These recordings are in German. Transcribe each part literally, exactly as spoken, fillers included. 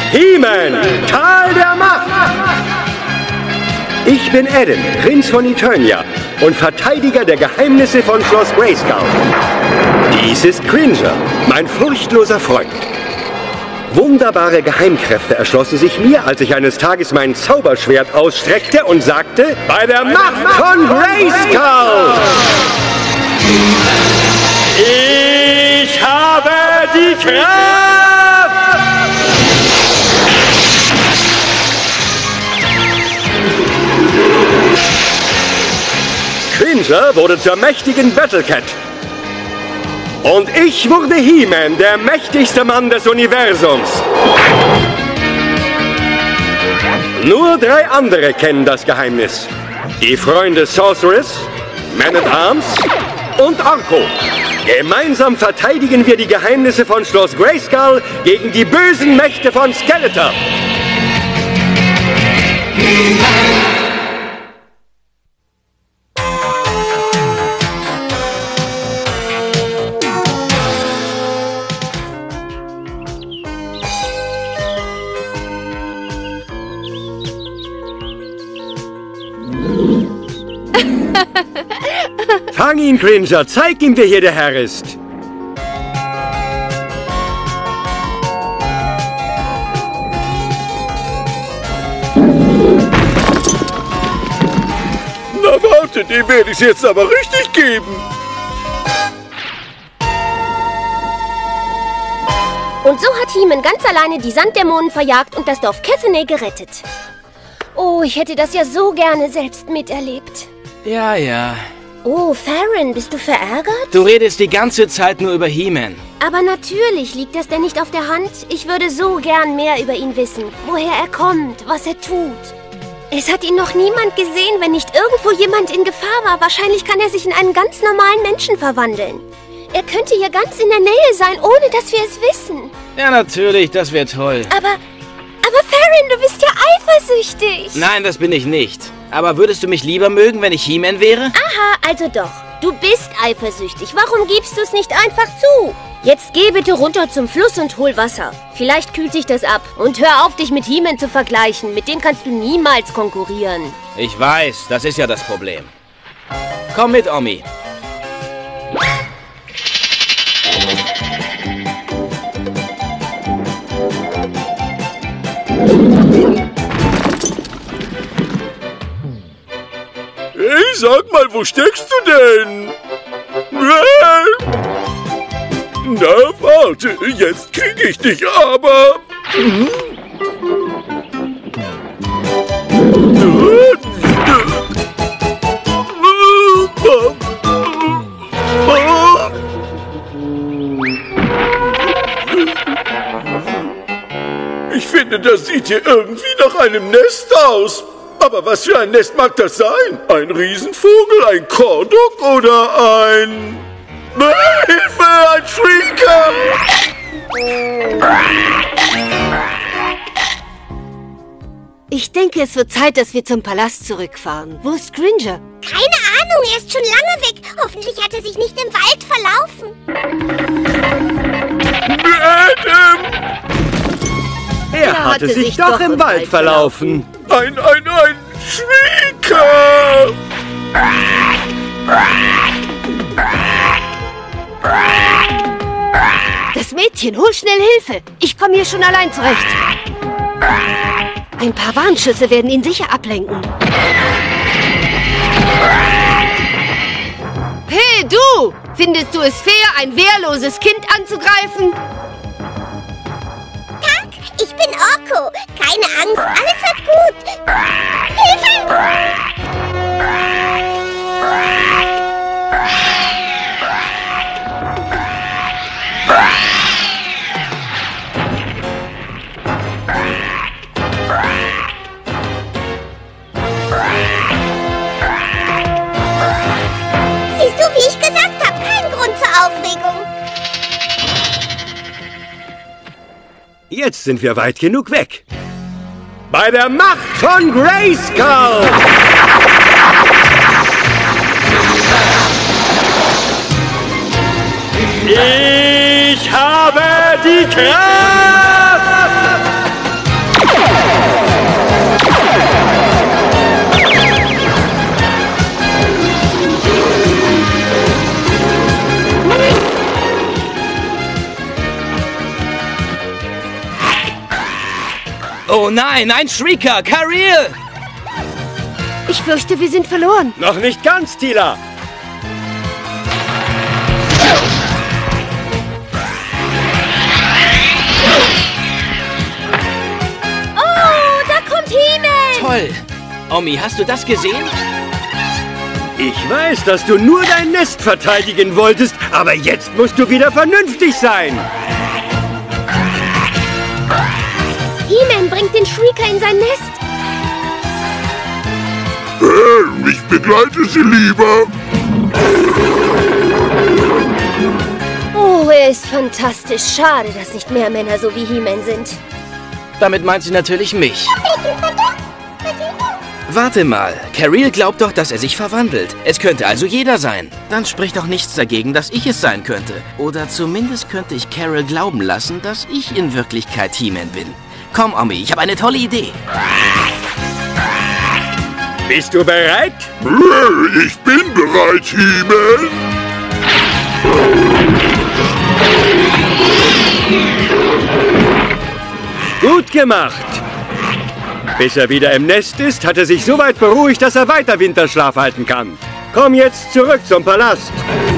He-Man, Tal der Macht! Ich bin Adam, Prinz von Eternia und Verteidiger der Geheimnisse von Schloss Grayskull. Dies ist Cringer, mein furchtloser Freund. Wunderbare Geheimkräfte erschlossen sich mir, als ich eines Tages mein Zauberschwert ausstreckte und sagte, bei der Macht von Grayskull! Ich habe die Kraft! Cringer wurde zur mächtigen Battlecat. Und ich wurde He-Man, der mächtigste Mann des Universums. Nur drei andere kennen das Geheimnis. Die Freunde Sorceress, Man-at-Arms und Orko. Gemeinsam verteidigen wir die Geheimnisse von Schloss Grayskull gegen die bösen Mächte von Skeletor. Fang ihn, Cringer! Zeig ihm, wer hier der Herr ist! Na warte, dem werde ich jetzt aber richtig geben! Und so hat He-Man ganz alleine die Sanddämonen verjagt und das Dorf Cathenay gerettet. Oh, ich hätte das ja so gerne selbst miterlebt. Ja, ja. Oh, Farron, bist du verärgert? Du redest die ganze Zeit nur über He-Man. Aber natürlich liegt das denn nicht auf der Hand. Ich würde so gern mehr über ihn wissen. Woher er kommt, was er tut. Es hat ihn noch niemand gesehen, wenn nicht irgendwo jemand in Gefahr war. Wahrscheinlich kann er sich in einen ganz normalen Menschen verwandeln. Er könnte hier ganz in der Nähe sein, ohne dass wir es wissen. Ja, natürlich, das wäre toll. Aber, aber Farron, du bist ja eifersüchtig. Nein, das bin ich nicht. Aber würdest du mich lieber mögen, wenn ich He-Man wäre? Aha, also doch. Du bist eifersüchtig. Warum gibst du es nicht einfach zu? Jetzt geh bitte runter zum Fluss und hol Wasser. Vielleicht kühlt sich das ab. Und hör auf, dich mit He-Man zu vergleichen. Mit dem kannst du niemals konkurrieren. Ich weiß, das ist ja das Problem. Komm mit, Omi. Hey, sag mal, wo steckst du denn? Na, warte, jetzt kriege ich dich aber. Ich finde, das sieht hier irgendwie nach einem Nest aus. Aber was für ein Nest mag das sein? Ein Riesenvogel, ein Kordok oder ein... Hilfe, ein Shrieker! Ich denke, es wird Zeit, dass wir zum Palast zurückfahren. Wo ist Cringer? Keine Ahnung, er ist schon lange weg. Hoffentlich hat er sich nicht im Wald verlaufen. Adam! Er, er hatte, hatte sich, sich doch, doch im Wald verlaufen. Ein, ein, ein Shrieker! Das Mädchen, hol schnell Hilfe. Ich komme hier schon allein zurecht. Ein paar Warnschüsse werden ihn sicher ablenken. Hey, du! Findest du es fair, ein wehrloses Kind anzugreifen? Tag, ich bin Orko. Keine Angst, alles wird gut. Hilfe! Siehst du, wie ich gesagt habe, kein Grund zur Aufregung. Jetzt sind wir weit genug weg. Bei der Macht von Grayskull! Ich habe die Kraft! Oh nein, ein Shrieker! Kareel! Ich fürchte, wir sind verloren. Noch nicht ganz, Teela. Oh, da kommt He-Man! Toll! Omi, hast du das gesehen? Ich weiß, dass du nur dein Nest verteidigen wolltest, aber jetzt musst du wieder vernünftig sein. He-Man bringt den Shrieker in sein Nest. Äh, ich begleite sie lieber. Oh, er ist fantastisch. Schade, dass nicht mehr Männer so wie He-Man sind. Damit meint sie natürlich mich. Warte mal, Kareel glaubt doch, dass er sich verwandelt. Es könnte also jeder sein. Dann spricht doch nichts dagegen, dass ich es sein könnte. Oder zumindest könnte ich Carol glauben lassen, dass ich in Wirklichkeit He-Man bin. Komm, Omi, ich habe eine tolle Idee. Bist du bereit? Ich bin bereit, He-Man. Gut gemacht. Bis er wieder im Nest ist, hat er sich so weit beruhigt, dass er weiter Winterschlaf halten kann. Komm jetzt zurück zum Palast.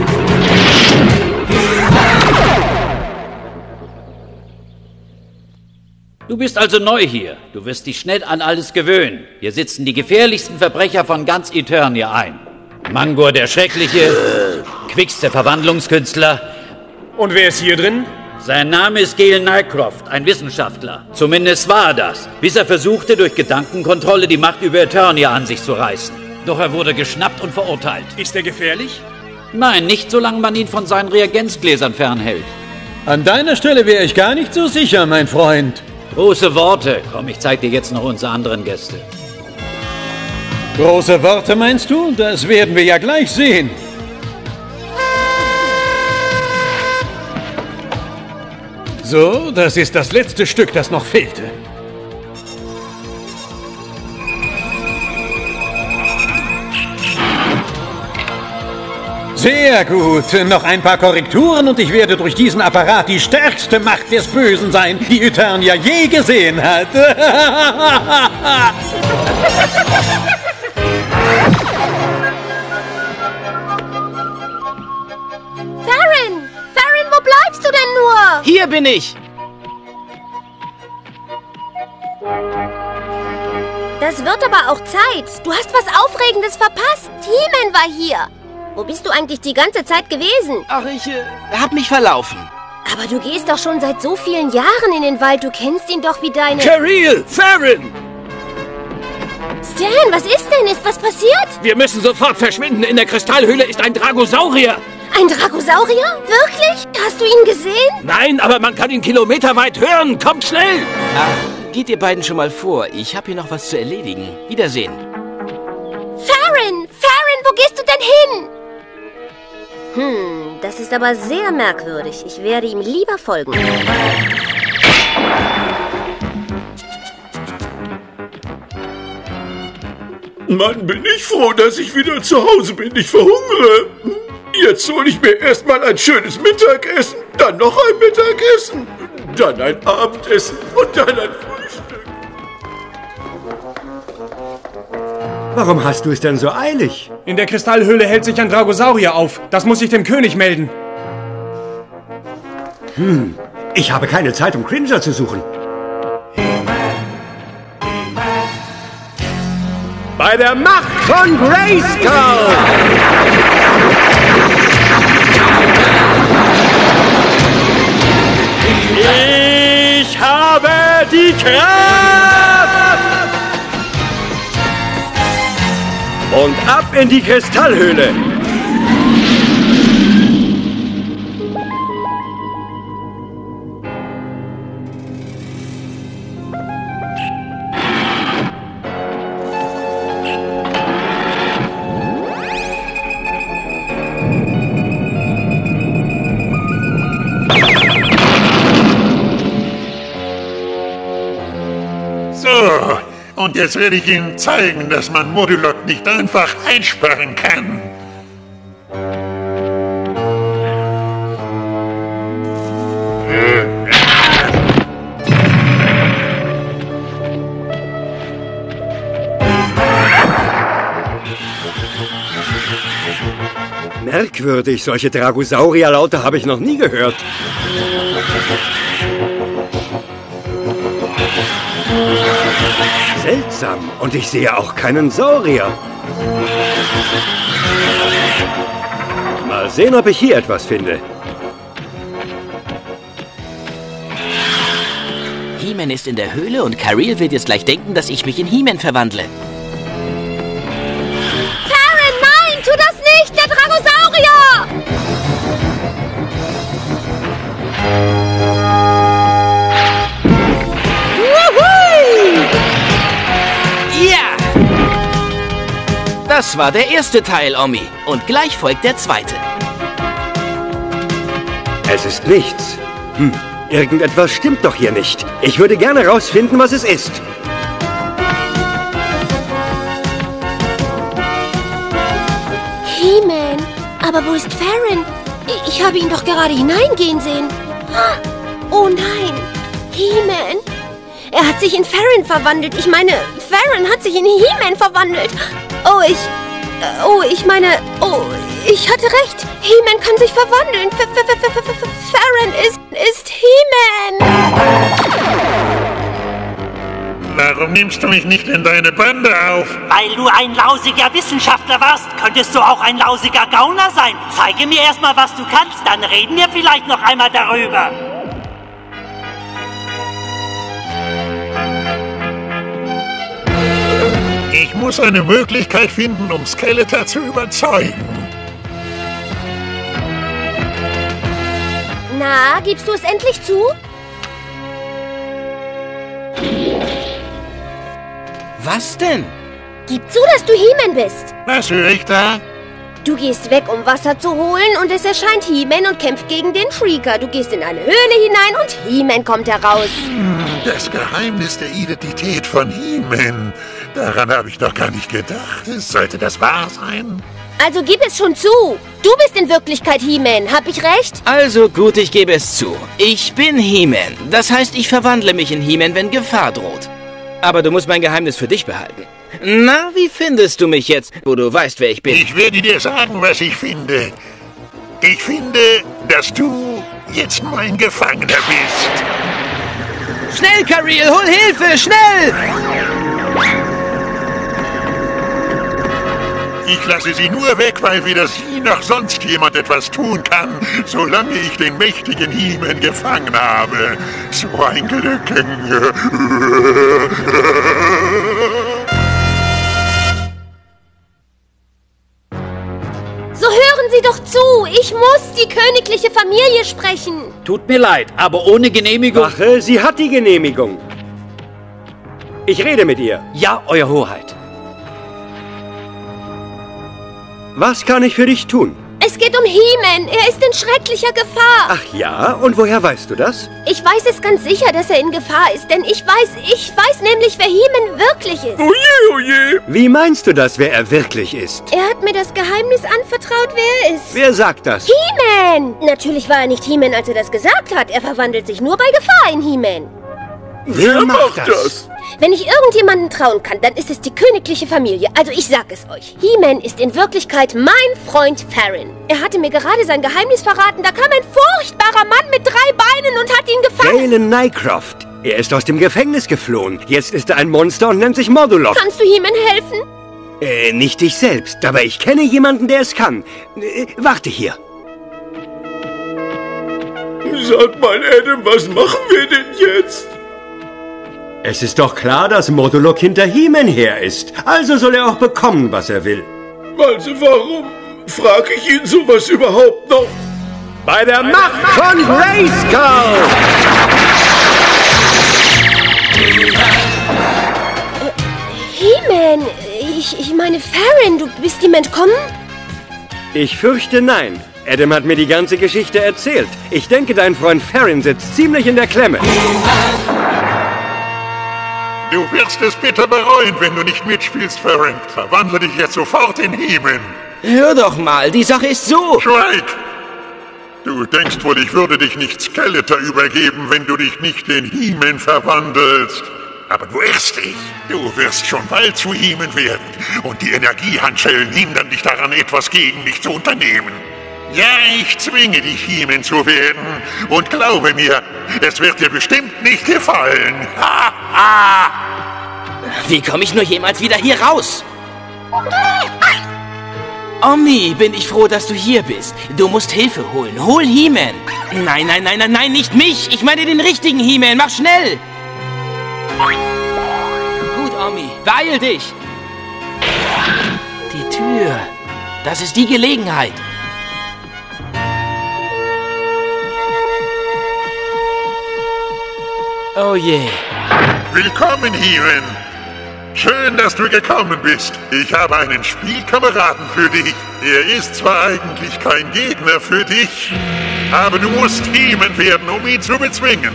Du bist also neu hier. Du wirst dich schnell an alles gewöhnen. Hier sitzen die gefährlichsten Verbrecher von ganz Eternia ein. Mangor der Schreckliche, Quix der Verwandlungskünstler. Und wer ist hier drin? Sein Name ist Gale Nycroft, ein Wissenschaftler. Zumindest war er das, bis er versuchte, durch Gedankenkontrolle die Macht über Eternia an sich zu reißen. Doch er wurde geschnappt und verurteilt. Ist er gefährlich? Nein, nicht solange man ihn von seinen Reagenzgläsern fernhält. An deiner Stelle wäre ich gar nicht so sicher, mein Freund. Große Worte. Komm, ich zeig dir jetzt noch unsere anderen Gäste. Große Worte meinst du? Das werden wir ja gleich sehen. So, das ist das letzte Stück, das noch fehlte. Sehr gut. Noch ein paar Korrekturen und ich werde durch diesen Apparat die stärkste Macht des Bösen sein, die Eternia je gesehen hat. Farron! Farron, wo bleibst du denn nur? Hier bin ich! Das wird aber auch Zeit. Du hast was Aufregendes verpasst. He-Man war hier. Wo bist du eigentlich die ganze Zeit gewesen? Ach, ich äh, hab mich verlaufen. Aber du gehst doch schon seit so vielen Jahren in den Wald. Du kennst ihn doch wie deine... Kareel! Farron! Stan, was ist denn? Ist was passiert? Wir müssen sofort verschwinden. In der Kristallhöhle ist ein Dragosaurier. Ein Dragosaurier? Wirklich? Hast du ihn gesehen? Nein, aber man kann ihn kilometerweit hören. Kommt schnell! Ach, geht ihr beiden schon mal vor. Ich hab hier noch was zu erledigen. Wiedersehen. Farron! Farron, wo gehst du denn hin? Hm, das ist aber sehr merkwürdig. Ich werde ihm lieber folgen. Mann, bin ich froh, dass ich wieder zu Hause bin. Ich verhungere. Jetzt hole ich mir erstmal ein schönes Mittagessen, dann noch ein Mittagessen, dann ein Abendessen und dann ein Frühstück. Warum hast du es denn so eilig? In der Kristallhöhle hält sich ein Dragosaurier auf. Das muss ich dem König melden. Hm, ich habe keine Zeit, um Cringer zu suchen. Bei der Macht von Grayskull! Ich habe die Kraft! Und ab in die Kristallhöhle! So, und jetzt werde ich Ihnen zeigen, dass man Modulok nicht einfach einsperren kann. Merkwürdig, solche Dragosaurierlaute habe ich noch nie gehört. Seltsam, und ich sehe auch keinen Saurier. Mal sehen, ob ich hier etwas finde. He-Man ist in der Höhle und Caril wird jetzt gleich denken, dass ich mich in He-Man verwandle. Farron, nein, tu das nicht, der Dragosaurier! Wuhu! Ja! Das war der erste Teil, Omi. Und gleich folgt der zweite. Es ist nichts. Hm. Irgendetwas stimmt doch hier nicht. Ich würde gerne rausfinden, was es ist. He-Man, aber wo ist Farron? Ich habe ihn doch gerade hineingehen sehen. Oh nein, He-Man. Er hat sich in Farron verwandelt. Ich meine, Farron hat sich in He-Man verwandelt. Oh, ich... Oh, ich meine... Oh, ich hatte recht. He-Man kann sich verwandeln. Farron ist... ist He-Man. Warum nimmst du mich nicht in deine Bande auf? Weil du ein lausiger Wissenschaftler warst, könntest du auch ein lausiger Gauner sein. Zeige mir erstmal, was du kannst, dann reden wir vielleicht noch einmal darüber. Ich muss eine Möglichkeit finden, um Skeletor zu überzeugen. Na, gibst du es endlich zu? Was denn? Gib zu, dass du He-Man bist. Was höre ich da? Du gehst weg, um Wasser zu holen, und es erscheint He-Man und kämpft gegen den Shrieker. Du gehst in eine Höhle hinein und He-Man kommt heraus. Das Geheimnis der Identität von He-Man. Daran habe ich doch gar nicht gedacht. Sollte das wahr sein? Also gib es schon zu. Du bist in Wirklichkeit He-Man. Hab ich recht? Also gut, ich gebe es zu. Ich bin He-Man. Das heißt, ich verwandle mich in He-Man, wenn Gefahr droht. Aber du musst mein Geheimnis für dich behalten. Na, wie findest du mich jetzt, wo du weißt, wer ich bin? Ich werde dir sagen, was ich finde. Ich finde, dass du jetzt mein Gefangener bist. Schnell, Caril, hol Hilfe, schnell! Ich lasse sie nur weg, weil weder sie noch sonst jemand etwas tun kann, solange ich den mächtigen He-Man gefangen habe. So ein Glück. So hören Sie doch zu. Ich muss die königliche Familie sprechen. Tut mir leid, aber ohne Genehmigung... Wache, sie hat die Genehmigung. Ich rede mit ihr. Ja, Euer Hoheit. Was kann ich für dich tun? Es geht um He-Man. Er ist in schrecklicher Gefahr. Ach ja? Und woher weißt du das? Ich weiß es ganz sicher, dass er in Gefahr ist, denn ich weiß, ich weiß nämlich, wer He-Man wirklich ist. Oje, oje. Wie meinst du das, wer er wirklich ist? Er hat mir das Geheimnis anvertraut, wer er ist. Wer sagt das? He-Man! Natürlich war er nicht He-Man, als er das gesagt hat. Er verwandelt sich nur bei Gefahr in He-Man. Wer macht das? Wenn ich irgendjemanden trauen kann, dann ist es die königliche Familie. Also ich sag es euch. He-Man ist in Wirklichkeit mein Freund Farron. Er hatte mir gerade sein Geheimnis verraten. Da kam ein furchtbarer Mann mit drei Beinen und hat ihn gefangen. Galen Nycroft. Er ist aus dem Gefängnis geflohen. Jetzt ist er ein Monster und nennt sich Modulok. Kannst du He-Man helfen? Äh, nicht dich selbst, aber ich kenne jemanden, der es kann. Äh, warte hier. Sag mal, Adam, was machen wir denn jetzt? Es ist doch klar, dass Modulok hinter He-Man her ist. Also soll er auch bekommen, was er will. Also warum frage ich ihn sowas überhaupt noch? Bei der Bei Macht der von Grayskull! He-Man, ich, ich meine Farron, du bist ihm entkommen? Ich fürchte nein. Adam hat mir die ganze Geschichte erzählt. Ich denke, dein Freund Farron sitzt ziemlich in der Klemme. Du wirst es bitter bereuen, wenn du nicht mitspielst, Farron. Verwandle dich jetzt sofort in He-Man. Hör doch mal, die Sache ist so... Schweig! Du denkst wohl, ich würde dich nicht Skeletor übergeben, wenn du dich nicht in He-Man verwandelst. Aber du irrst dich. Du wirst schon bald zu He-Man werden. Und die Energiehandschellen hindern dich daran, etwas gegen mich zu unternehmen. Ja, ich zwinge dich, He-Man zu werden. Und glaube mir, es wird dir bestimmt nicht gefallen. Ha, ha. Wie komme ich nur jemals wieder hier raus? Omni, bin ich froh, dass du hier bist. Du musst Hilfe holen. Hol He-Man. Nein, nein, nein, nein, nein, nicht mich. Ich meine den richtigen He-Man. Mach schnell. Gut, Omni, beeil dich. Die Tür. Das ist die Gelegenheit. Oh je. Willkommen, He-Man. Schön, dass du gekommen bist. Ich habe einen Spielkameraden für dich. Er ist zwar eigentlich kein Gegner für dich, aber du musst He-Man werden, um ihn zu bezwingen.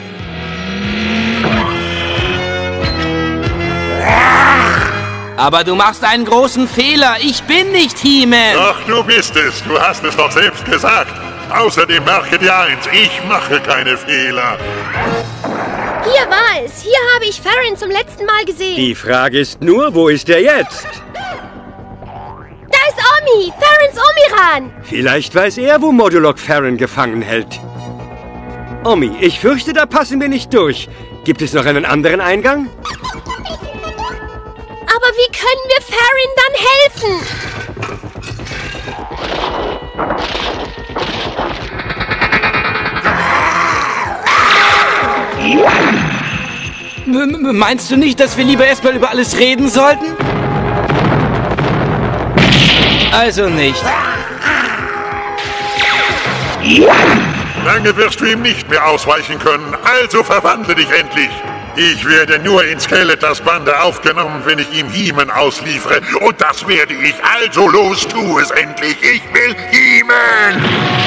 Aber du machst einen großen Fehler. Ich bin nicht He-Man. Doch, du bist es. Du hast es doch selbst gesagt. Außerdem merke dir eins, ich mache keine Fehler. Hier war es. Hier habe ich Farron zum letzten Mal gesehen. Die Frage ist nur, wo ist er jetzt? Da ist Omi. Farrons Omiran. Vielleicht weiß er, wo Modulok Farron gefangen hält. Omi, ich fürchte, da passen wir nicht durch. Gibt es noch einen anderen Eingang? Aber wie können wir Farron dann helfen? M- meinst du nicht, dass wir lieber erstmal über alles reden sollten? Also nicht. Lange wirst du ihm nicht mehr ausweichen können, also verwandle dich endlich. Ich werde nur in Skeletors Bande aufgenommen, wenn ich ihm He-Man ausliefere. Und das werde ich, also los, tu es endlich. Ich will He-Man!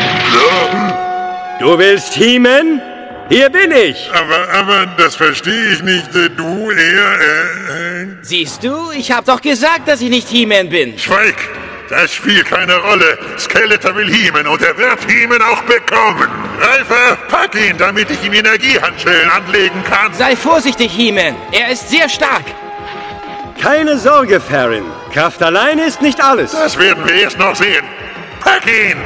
Du willst He-Man? Hier bin ich! Aber, aber, das verstehe ich nicht. Du, er, äh... Siehst du, ich hab doch gesagt, dass ich nicht He-Man bin. Schweig! Das spielt keine Rolle. Skeletor will He-Man und er wird He-Man auch bekommen. Reifer, pack ihn, damit ich ihm Energiehandschellen anlegen kann. Sei vorsichtig, He-Man. Er ist sehr stark. Keine Sorge, Farron. Kraft allein ist nicht alles. Das werden wir erst noch sehen. Pack ihn!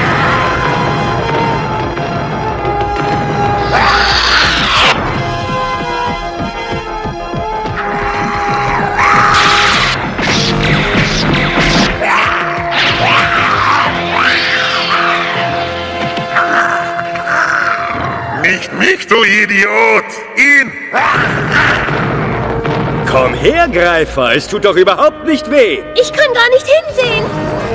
Nicht mich, du Idiot! Ihn! Komm her, Greifer. Es tut doch überhaupt nicht weh. Ich kann gar nicht hinsehen.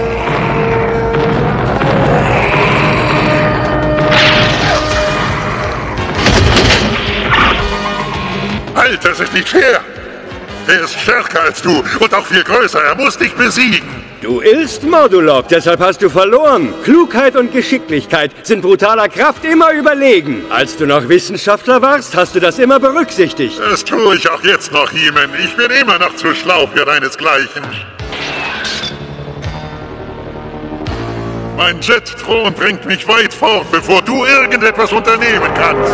Halt, das ist nicht fair! Er ist stärker als du und auch viel größer. Er muss dich besiegen. Du irrst, Modulok, deshalb hast du verloren. Klugheit und Geschicklichkeit sind brutaler Kraft immer überlegen. Als du noch Wissenschaftler warst, hast du das immer berücksichtigt. Das tue ich auch jetzt noch, He-Man. Ich bin immer noch zu schlau für deinesgleichen. Mein Jet-Thron bringt mich weit fort, bevor du irgendetwas unternehmen kannst.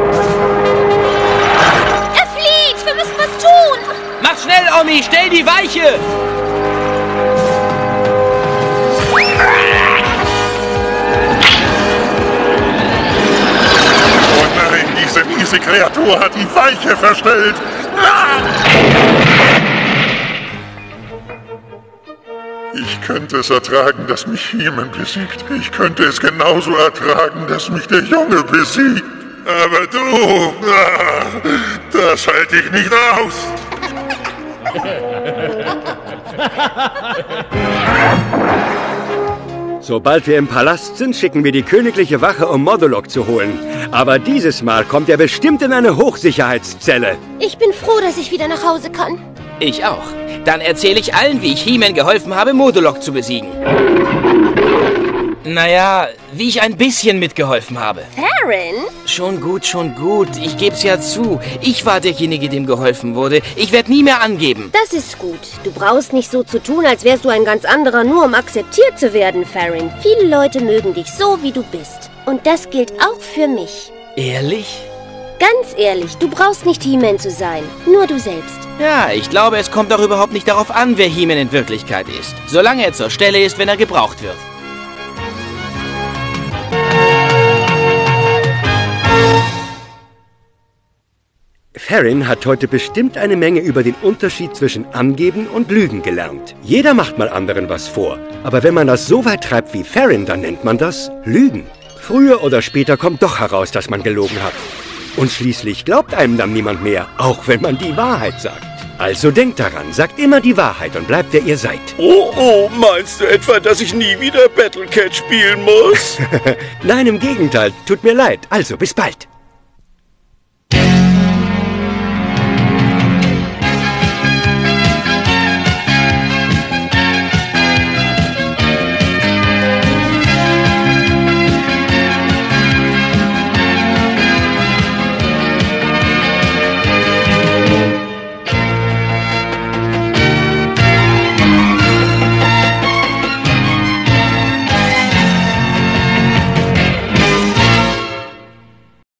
Er flieht! Wir müssen was tun! Mach schnell, Omi! Stell die Weiche! Oh nein, diese miese Kreatur hat die Weiche verstellt! Ich könnte es ertragen, dass mich He-Man besiegt. Ich könnte es genauso ertragen, dass mich der Junge besiegt. Aber du, das halte ich nicht aus. Sobald wir im Palast sind, schicken wir die königliche Wache, um Modulok zu holen. Aber dieses Mal kommt er bestimmt in eine Hochsicherheitszelle. Ich bin froh, dass ich wieder nach Hause kann. Ich auch. Dann erzähle ich allen, wie ich He-Man geholfen habe, Modulok zu besiegen. Naja, wie ich ein bisschen mitgeholfen habe. Farron? Schon gut, schon gut. Ich geb's ja zu. Ich war derjenige, dem geholfen wurde. Ich werde nie mehr angeben. Das ist gut. Du brauchst nicht so zu tun, als wärst du ein ganz anderer, nur um akzeptiert zu werden, Farron. Viele Leute mögen dich so, wie du bist. Und das gilt auch für mich. Ehrlich? Ganz ehrlich, du brauchst nicht He-Man zu sein. Nur du selbst. Ja, ich glaube, es kommt auch überhaupt nicht darauf an, wer He-Man in Wirklichkeit ist. Solange er zur Stelle ist, wenn er gebraucht wird. Farron hat heute bestimmt eine Menge über den Unterschied zwischen Angeben und Lügen gelernt. Jeder macht mal anderen was vor. Aber wenn man das so weit treibt wie Farron, dann nennt man das Lügen. Früher oder später kommt doch heraus, dass man gelogen hat. Und schließlich glaubt einem dann niemand mehr, auch wenn man die Wahrheit sagt. Also denkt daran, sagt immer die Wahrheit und bleibt, wer ihr seid. Oh, oh, meinst du etwa, dass ich nie wieder Battlecat spielen muss? Nein, im Gegenteil, tut mir leid. Also, bis bald.